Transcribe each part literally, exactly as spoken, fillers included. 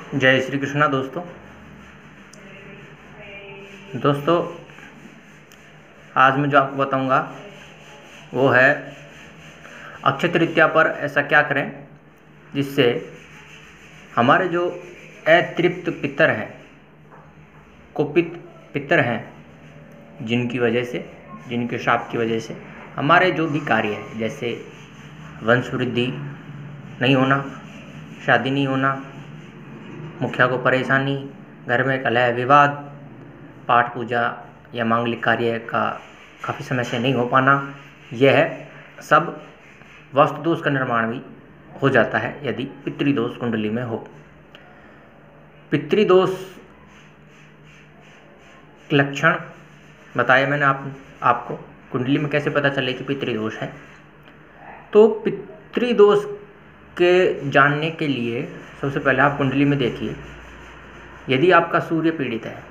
जय श्री कृष्णा दोस्तों दोस्तों आज मैं जो आपको बताऊंगा वो है अक्षय तृतीया पर ऐसा क्या करें जिससे हमारे जो अतृप्त पितर हैं, कुपित पितर हैं, जिनकी वजह से, जिनके शाप की वजह से हमारे जो भी कार्य है, जैसे वंश वृद्धि नहीं होना, शादी नहीं होना, मुखिया को परेशानी, घर में कलह विवाद, पाठ पूजा या मांगलिक कार्य का काफ़ी समय से नहीं हो पाना, यह सब वास्तु दोष का निर्माण भी हो जाता है यदि पितृदोष कुंडली में हो। पितृदोष लक्षण बताया मैंने आप आपको कुंडली में कैसे पता चले कि पितृदोष है। तो पितृदोष के जानने के लिए सबसे पहले आप कुंडली में देखिए, यदि आपका सूर्य पीड़ित है,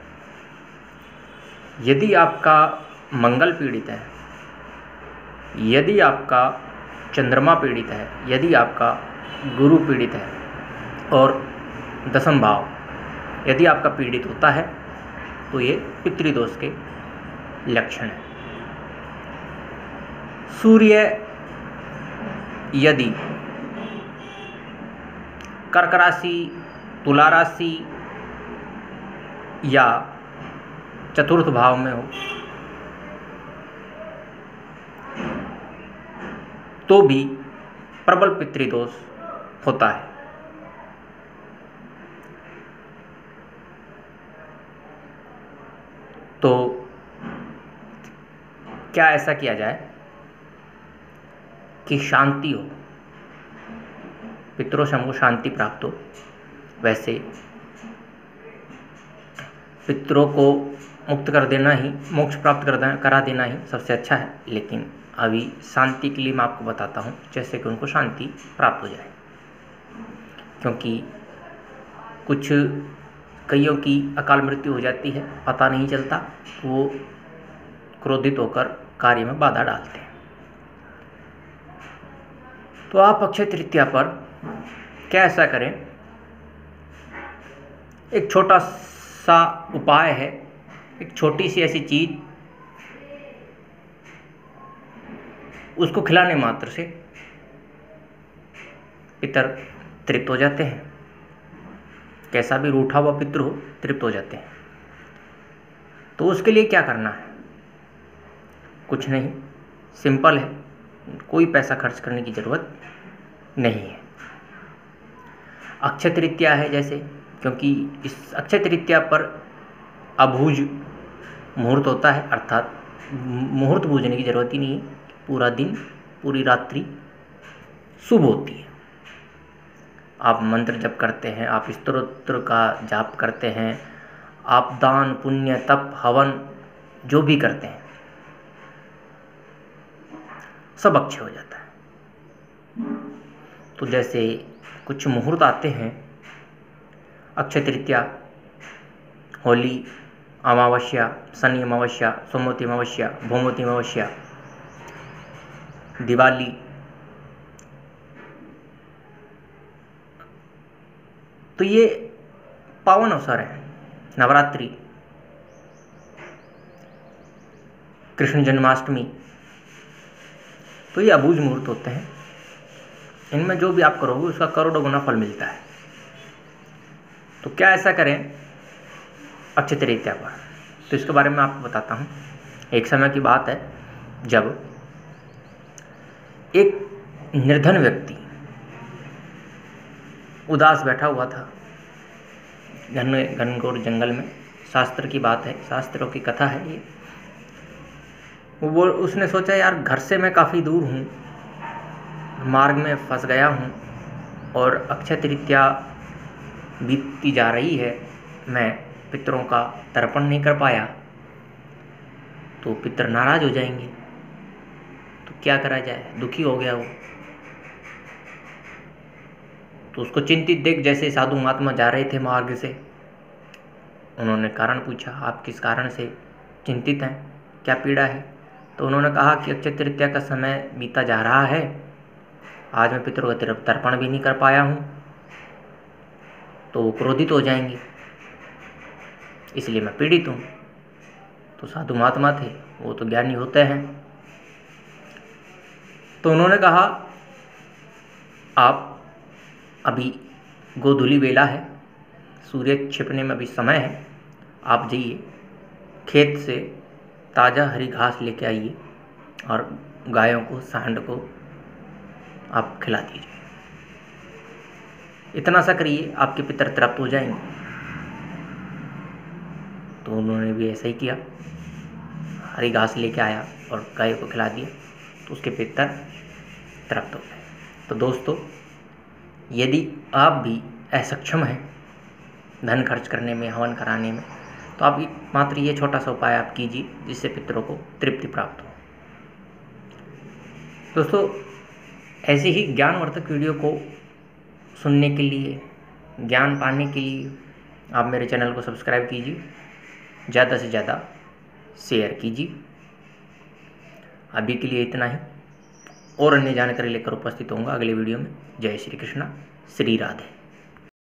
यदि आपका मंगल पीड़ित है, यदि आपका चंद्रमा पीड़ित है, यदि आपका गुरु पीड़ित है और दसम भाव यदि आपका पीड़ित होता है तो ये पितृदोष के लक्षण हैं। सूर्य यदि कर्क राशि, तुला राशि या चतुर्थ भाव में हो तो भी प्रबल पितृदोष होता है। तो क्या ऐसा किया जाए कि शांति हो, पितरों से हमको शांति प्राप्त हो। वैसे पितरों को मुक्त कर देना ही, मोक्ष प्राप्त कर देना, करा देना ही सबसे अच्छा है, लेकिन अभी शांति के लिए मैं आपको बताता हूँ जैसे कि उनको शांति प्राप्त हो जाए। क्योंकि कुछ कईयों की अकाल मृत्यु हो जाती है, पता नहीं चलता, वो क्रोधित होकर कार्य में बाधा डालते हैं। तो आप अक्षय तृतीया पर क्या ऐसा करें, एक छोटा सा उपाय है, एक छोटी सी ऐसी चीज, उसको खिलाने मात्र से पितर तृप्त हो जाते हैं। कैसा भी रूठा हुआ पितृ हो, तृप्त हो जाते हैं। तो उसके लिए क्या करना है, कुछ नहीं, सिंपल है, कोई पैसा खर्च करने की जरूरत नहीं है। अक्षय तृतीया है जैसे, क्योंकि इस अक्षय तृतीया पर अभुज मुहूर्त होता है, अर्थात मुहूर्त बूझने की जरूरत ही नहीं है, पूरा दिन पूरी रात्रि शुभ होती है। आप मंत्र जप करते हैं, आप स्तोत्र का जाप करते हैं, आप दान पुण्य तप हवन जो भी करते हैं सब अक्षय हो जाता है। तो जैसे कुछ मुहूर्त आते हैं, अक्षय तृतीया, होली, अमावस्या, शनि अमावस्या, सोमवती अमावस्या, भौमवती अमावस्या, दिवाली, तो ये पावन अवसर है। नवरात्रि, कृष्ण जन्माष्टमी, तो ये अबूझ मुहूर्त होते हैं। इनमें जो भी आप करोगे उसका करोड़ों गुना फल मिलता है। तो क्या ऐसा करें अक्षय तृतीया पर, तो इसके बारे में आपको बताता हूँ। एक समय की बात है जब एक निर्धन व्यक्ति उदास बैठा हुआ था घन घनघोर जंगल में। शास्त्र की बात है, शास्त्रों की कथा है ये। वो उसने सोचा, यार घर से मैं काफ़ी दूर हूँ, मार्ग में फंस गया हूँ और अक्षय तृतीया बीतती जा रही है, मैं पितरों का तर्पण नहीं कर पाया तो पितर नाराज हो जाएंगे, तो क्या करा जाए। दुखी हो गया वो। तो उसको चिंतित देख जैसे साधु महात्मा जा रहे थे मार्ग से, उन्होंने कारण पूछा, आप किस कारण से चिंतित हैं, क्या पीड़ा है। तो उन्होंने कहा कि अक्षय तृतीया का समय बीता जा रहा है, आज मैं पितरों का तर्पण भी नहीं कर पाया हूँ। तो वो क्रोधित हो जाएंगे, इसलिए मैं पीड़ित हूँ। तो साधु महात्मा थे, वो तो ज्ञानी होते हैं। तो उन्होंने कहा आप अभी गोधूली बेला है, सूर्य छिपने में अभी समय है, आप जाइए खेत से ताज़ा हरी घास लेके आइए और गायों को, सांड को आप खिला दीजिए। इतना सा करिए, आपके पितर तृप्त हो जाएंगे। तो उन्होंने भी ऐसा ही किया, हरी घास लेके आया और गाय को खिला दिया, तो उसके पितर तृप्त हो गए। तो दोस्तों, यदि आप भी असक्षम हैं धन खर्च करने में, हवन कराने में, तो आप मात्र ये छोटा सा उपाय आप कीजिए, जिससे पितरों को तृप्ति प्राप्त हो। दोस्तों, ऐसे ही ज्ञानवर्धक वीडियो को सुनने के लिए, ज्ञान पाने के लिए आप मेरे चैनल को सब्सक्राइब कीजिए, ज़्यादा से ज़्यादा शेयर कीजिए। अभी के लिए इतना ही, और अन्य जानकारी लेकर उपस्थित होऊंगा अगले वीडियो में। जय श्री कृष्णा, श्री राधे।